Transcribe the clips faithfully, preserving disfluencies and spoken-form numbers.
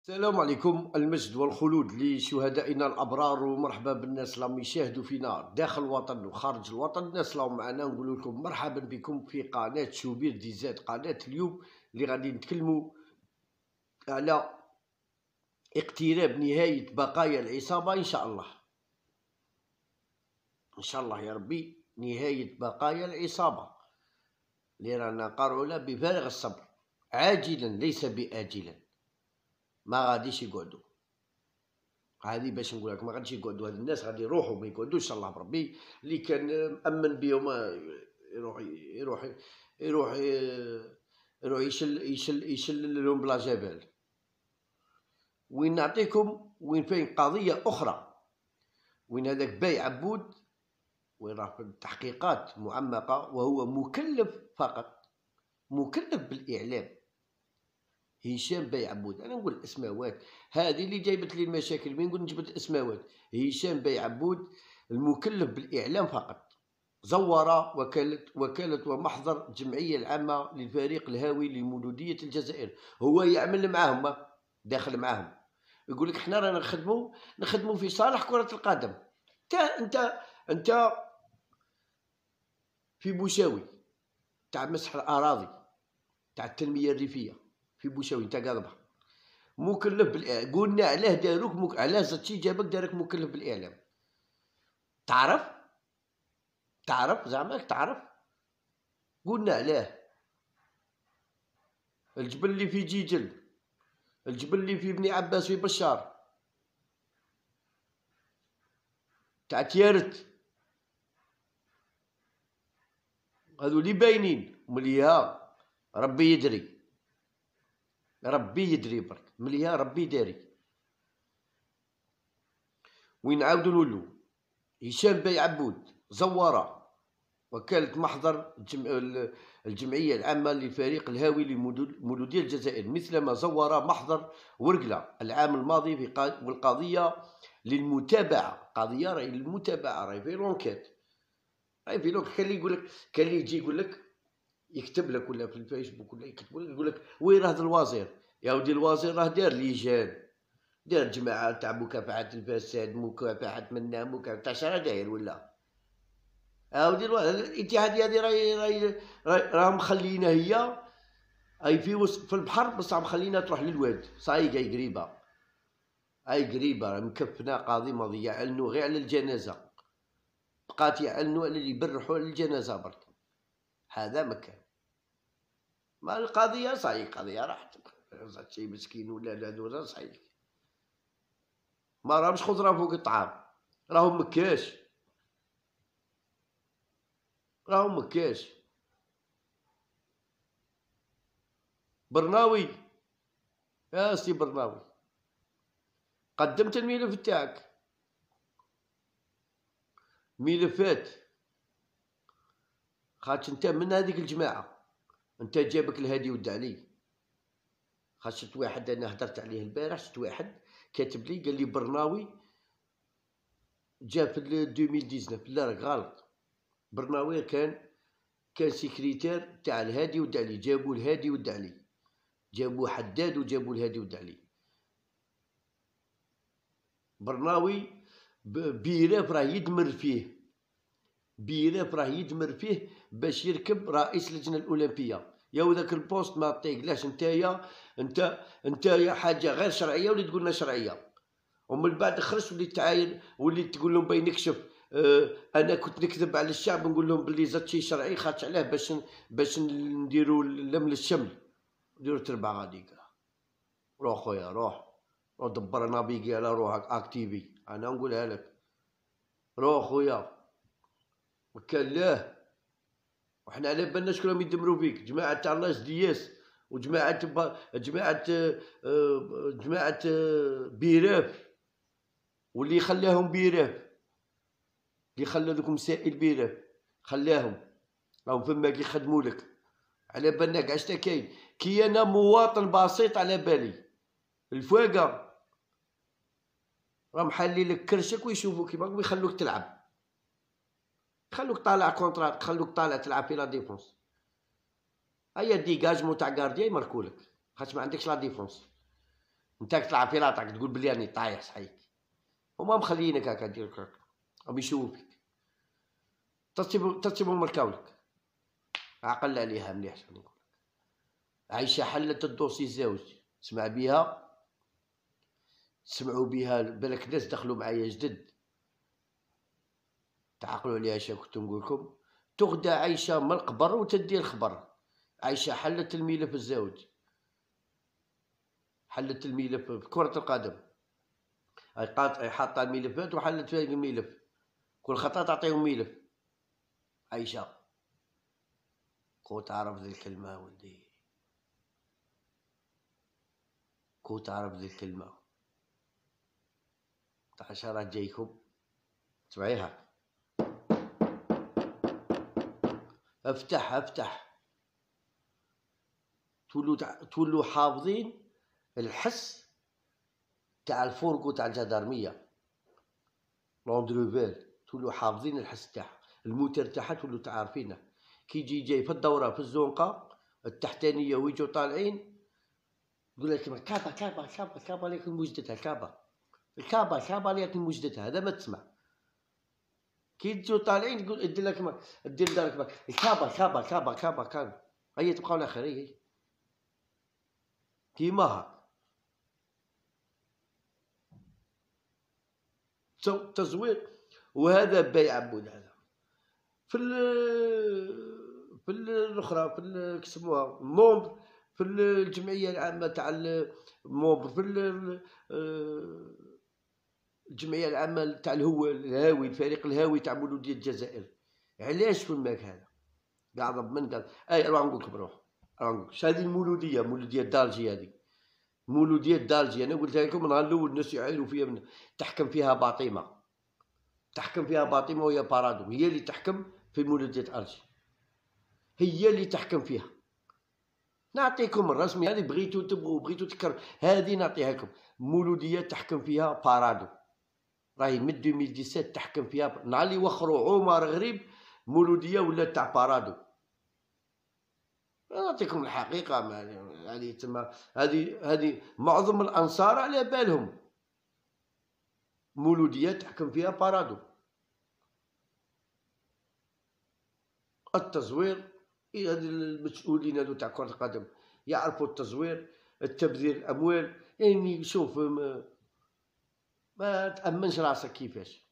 السلام عليكم، المجد والخلود لشهدائنا الأبرار، ومرحبا بالناس اللي يشاهدوا فينا داخل الوطن وخارج الوطن. الناس اللي معنا نقول لكم مرحبا بكم في قناة شوبير دي زاد. قناة اليوم اللي غادي نتكلموا على اقتراب نهاية بقايا العصابة إن شاء الله. إن شاء الله يا ربي نهاية بقايا العصابة اللي رانا قارعوا لها بفارغ الصبر، عاجلا ليس بآجلا. ما غاديش يقعدوا، هذه باش نقول لك ما غاديش يقعدوا. هاد الناس غادي يروحوا، ما يقعدوش ان شاء الله بربي. اللي كان مأمن بهم يروح يروح يروح يروح يشل يشل يشل لهم بلا جبال. وين نعطيكم وين فين قضية أخرى، وين هذاك باي عبود وين راه في التحقيقات معمقة، وهو مكلف فقط، مكلف بالإعلام. هشام باي عبود، انا نقول الاسماوات هذه اللي جايبت لي المشاكل. وين نقول جبت الاسماوات؟ هشام باي عبود المكلف بالاعلام فقط. زور وكاله وكاله ومحضر الجمعيه العامه للفريق الهاوي لمولوديه الجزائر. هو يعمل معاهم، داخل معاهم، يقول لك احنا رانا نخدموا نخدموا في صالح كره القدم. انت انت انت في بوشاوي تاع مسح الاراضي تاع التنميه الريفيه في بوشاوي، انت قاضبه مكلف بالاعلام. قلنا علاه داروك مك... علاه زاتشي جابك دارك مكلف بالاعلام. تعرف تعرف زعما تعرف قلنا علاه. الجبل اللي في جيجل، الجبل اللي في بني عباس في بشار تاع تيارت، هذو اللي باينين مليها ربي يدري، ربي يدري برك مليها ربي داري. وين نعاودو نقولو هشام باي عبود زوارة وكالة محضر الجمعية العامة لفريق الهاوي لمولودية الجزائر، مثلما زور محضر ورقلة العام الماضي في والقضية للمتابعة. قضية راهي للمتابعة، راهي في لونكيت، راهي في لونكيت. كان اللي يقول لك كان اللي يجي يقول لك يكتب لك ولا في الفيسبوك ولا يكتب لك يقول لك وين راه الوزير؟ يا ودي الوزير راه دار لجان، دار جماعة تاع مكافحة الفساد، مكافحة منا مكافحة تاع شرا داير ولا هاودي الاتحادية هذه راهي راهي راه مخلينا هي اي في وسط في البحر، بصح مخلينا تروح للواد. صاي جاي قريبة، اي قريبة راه مكفنا قاضي ماضي يعلنوا غير على الجنازة، بقات يعلنوا على اللي يبرحوا على الجنازة برك. هذا مكان ما القضية صاي قضية راحت شي مسكين ولا لا دور صاي ما راهمش خضرة فوق الطعام، راهم مكاش راهم مكاش. برناوي يا سي برناوي، قدمت الملف تاعك، ملفات خاطش انت من هذيك الجماعة، انت جابك الهادي والدعلي. خاطش شفت واحد انا هدرت عليه البارح، شفت واحد كاتب لي قال لي برناوي جا في ألفين وتسعطاش. لا راك غلط، برناوي كان كان سكرتير تاع الهادي والدعلي، جابوا الهادي والدعلي، جابوا حداد وجابوا الهادي والدعلي. برناوي بيراف راه يدمر فيه، بيراف راه يدمر فيه باش يركب رئيس اللجنة الأولمبية. يا وذاك البوست ما طيقلاش. نتايا انت نتايا حاجة غير شرعية وليت تقولنا شرعية، ومن بعد خرجت وليت تعاين وليت تقول لهم باي نكشف. اه انا كنت نكذب على الشعب نقول لهم بلي زاد شي شرعي، خاطش علاه باش باش نديروا لمل الشمل، نديروا تربع غاديك. روح خويا روح روح دبر نافيغي على روحك اكتيفي، انا نقولها لك. روح خويا وكان لاه، وحنا على بالنا شكون راهم يدمروا فيك. جماعة تاع الله دياس وجماعة ب... جماعة جماعة بيراف، واللي خلاهم بيراف، اللي خلى ذوك مسائل بيراف خلاهم راهم فما كيخدموا لك. على بالنا كاع شتا كاين. كي انا مواطن بسيط على بالي الفواقع راهم حالين لك كرشك ويشوفوا كيفاك ويخلوك تلعب، خلوك طالع كونترات، خلوك طالع تلعب في لا ديفونس. هيا ديكاجمون تاع كارديا يمركولك خاطش ما عندكش لا ديفونس. نتاك تلعب في لاطاك تقول بلي راني طايح صحيح، هما مخليينك هكا دير هكا راهم يشوفوك ترتيب ترتيب مركاولك عقل عليها مليح. شنو نقول عايشة حلت الدوسي الزوج سمع بيها، سمعوا بها بالك ناس دخلوا معايا جدد تعقلوا عليها. اش كنت نقول لكم تغدى عايشة من القبر وتدي الخبر. عايشة حلت الملف الزوج، حلت الملف في كرة القدم، اي حاطة الملفات وحلت فيها الملف، كل خطأ تعطيهم ملف. عايشة كو تعرف ذي الكلمة ولدي، كو تعرف ذي الكلمة تاع عشرات جايكم تسمعيها. افتح افتح تولوا تولوا حافظين الحس تاع الفوركو تاع الجدارمية لوندروفيل، تولوا حافظين الحس تاعها، الموتر تاعها تولوا تعرفينه. كي يجي جاي في الدورة في الزنقة التحتانية ويجوا طالعين يقول لك كابا كابا كابا كابا لكن وجدتها كابا الكابا كابا لكن وجدتها، هذا ما تسمع. كي تجوا طالعين تقول ادير لك دير دارك الكابا كابا كابا كابا كابا هيا تبقاو الاخر هي كيما هاك. تزوير وهذا بيع عبود. هذا في ال في الاخرى في كسموها مومبر في الجمعيه العامه تاع مومبر في الجمعيه العامه تاع الهو الهاوي الفريق الهاوي تاع مولوديه الجزائر. علاش فماك هذا قاع من قال اي روح نقول لكم روح روح نقول لكم هذه المولوديه مولوديه دالجي، هذه مولوديه دالجي انا قلتها لكم نهار الاول الناس يعايروا فيها من تحكم فيها باطمه، تحكم فيها باطمه وهي بارادو، هي اللي تحكم في مولوديه الجي، هي اللي تحكم فيها. نعطيكم الرسمي هذه بغيتو تبغوا بغيتو تكرر هذه نعطيها لكم. مولوديه تحكم فيها بارادو راهي من ألفين وسبعة عشر تحكم فيها. نهار اللي وخروا عمر غريب مولوديه ولا تاع بارادو. نعطيكم الحقيقه هذه تما هذه هذه معظم الانصار على بالهم مولوديه تحكم فيها بارادو. التزوير هذه المسؤولين هذو تاع كرة القدم يعرفوا التزوير التبذير الاموال. يعني شوف ما, ما تامنش راسك كيفاش.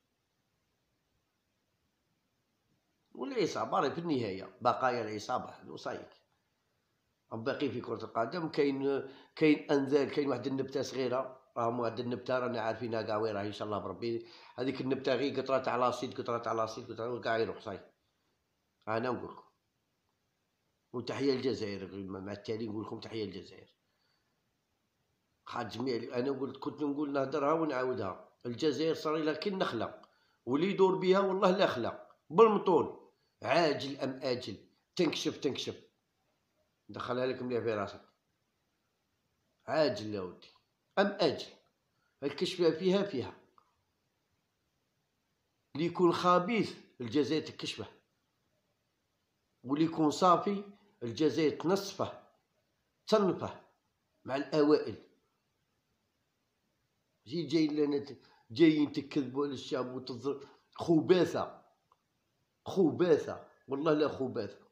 والعصابه في النهايه بقايا العصابه هذو صايك باقي في كرة القدم. كاين كاين انذال، كاين واحد النبته صغيره راهم واحد النبته رانا عارفينها كاع وين راهي ان شاء الله بربي. هذيك النبته غير قطره تاع لاصيد قطره تاع لاصيد قطره كاع يروح صاي. انا نقول لكم وتحيه الجزائر مع التالي نقول لكم تحيه الجزائر. خاطر جميع انا قلت كنت نقول نهضرها ونعاودها. الجزائر صار لها كي النخله واللي يدور بها والله لا خلا بالمطول عاجل ام اجل تنكشف تنكشف. ندخلها لك مليح في راسك عاجل يا ودي ام اجل. الكشف فيها فيها اللي يكون خبيث الجزائر تكشفه، واللي يكون صافي الجزائر تنصفه تصنفه مع الاوائل. جي جاي لنا جايين تكذبوا على الشعب وتظهر خباثه خباثه والله لا خباثه.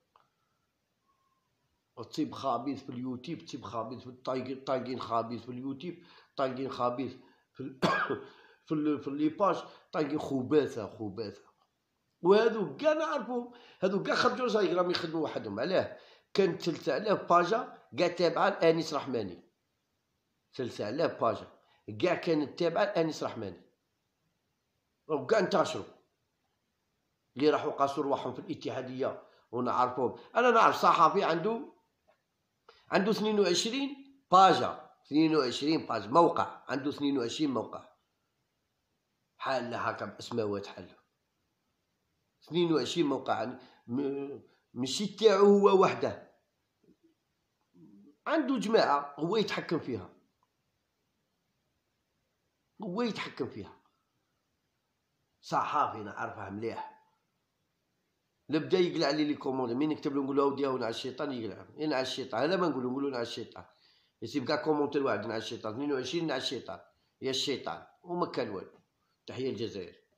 تصيب خبيث في اليوتيوب، تصيب خبيث في الطايقين طايقين خبيث في اليوتيوب، طايقين خبيث في ال... في ال... في لي باج طايقين خباثه خباثه. وهذو كاع نعرفوهم، هذو كاع خرجوا صايق راهم يخدموا وحدهم. علاه؟ كان ثلاثة آلاف باجا كاع تابعه لانيس رحماني، ثلاثة آلاف باجا كاع كانت تابعه لانيس رحماني وكاع انتشروا. اللي راحوا قاسوا رواحهم في الاتحاديه ونعرفوهم. انا نعرف صحفي عنده عنده اثنين وعشرين باجا، اثنين وعشرين باجا موقع، عنده اثنين وعشرين موقع حال هكا باسماوات حال اثنين وعشرين موقع. ماشي تاعو هو وحده، عنده جماعه هو يتحكم فيها، هو يتحكم فيها. صحافي نعرفه مليح. نبدا يقلع لي لي كوموند مين نكتب له نقول له اودي نعس الشيطان يقلع ينعس الشيطان. هذا ما نقولو نقولو نعس الشيطان. يسيب كاع كومونتير واحد على الشيطان، اثنين وعشرين على الشيطان، يا الشيطان وما كان والو. تحية الجزائر.